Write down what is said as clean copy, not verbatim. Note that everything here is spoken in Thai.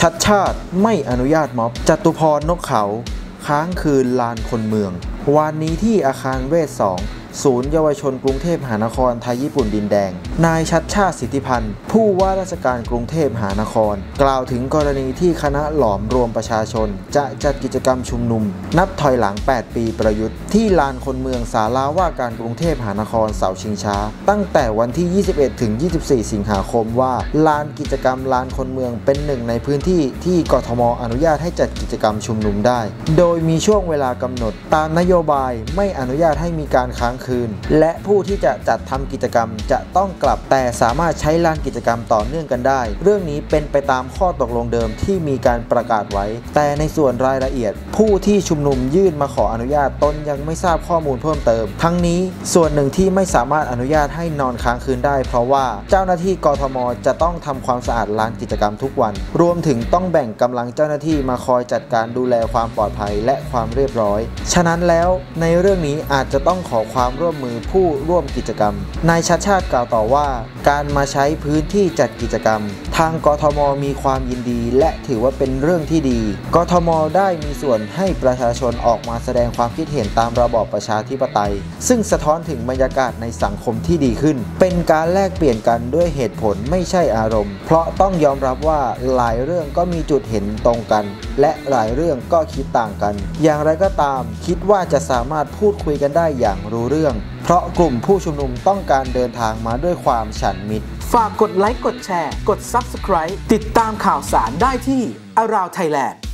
ชัดชาติไม่อนุญาตม็อบจตุพรนกเขาค้างคืนลานคนเมืองวันนี้ที่อาคารเวท2ศูนย์เยาวชนกรุงเทพมหานครไทยญี่ปุ่นดินแดงนายชัดชาติสิทธิพันธ์ผู้ว่าราชการกรุงเทพมหานครกล่าวถึงกรณีที่คณะหลอมรวมประชาชนจะจัดกิจกรรมชุมนุมนับถอยหลัง8ปีประยุทธ์ที่ลานคนเมืองศาลาว่าการกรุงเทพมหานครเสาชิงช้าตั้งแต่วันที่ 21 ถึง 24 สิงหาคมว่าลานกิจกรรมลานคนเมืองเป็นหนึ่งในพื้นที่ที่กทม.อนุญาตให้จัดกิจกรรมชุมนุมได้โดยมีช่วงเวลากำหนดตามนโยบายไม่อนุญาตให้มีการค้างคืนและผู้ที่จะจัดทำกิจกรรมจะต้องกลับแต่สามารถใช้ลานกิจกรรมต่อเนื่องกันได้เรื่องนี้เป็นไปตามข้อตกลงเดิมที่มีการประกาศไว้แต่ในส่วนรายละเอียดผู้ที่ชุมนุมยื่นมาขออนุญาตตนยังไม่ทราบข้อมูลเพิ่มเติมทั้งนี้ส่วนหนึ่งที่ไม่สามารถอนุญาตให้นอนค้างคืนได้เพราะว่าเจ้าหน้าที่กทม.จะต้องทำความสะอาดลานกิจกรรมทุกวันรวมถึงต้องแบ่งกำลังเจ้าหน้าที่มาคอยจัดการดูแลความปลอดภัยและความเรียบร้อยฉะนั้นแล้วในเรื่องนี้อาจจะต้องขอความร่วมมือผู้ร่วมกิจกรรมนายชัดชาติกล่าวต่อว่าการมาใช้พื้นที่จัดกิจกรรมทางกทม.มีความยินดีและถือว่าเป็นเรื่องที่ดีกทม.ได้มีส่วนให้ประชาชนออกมาแสดงความคิดเห็นตามระบอบประชาธิปไตยซึ่งสะท้อนถึงบรรยากาศในสังคมที่ดีขึ้นเป็นการแลกเปลี่ยนกันด้วยเหตุผลไม่ใช่อารมณ์เพราะต้องยอมรับว่าหลายเรื่องก็มีจุดเห็นตรงกันและหลายเรื่องก็คิดต่างกันอย่างไรก็ตามคิดว่าจะสามารถพูดคุยกันได้อย่างรู้เรื่องเพราะกลุ่มผู้ชุมนุมต้องการเดินทางมาด้วยความฉันมิตรฝากกดไลค์กดแชร์กด Subscribe ติดตามข่าวสารได้ที่ Around Thailand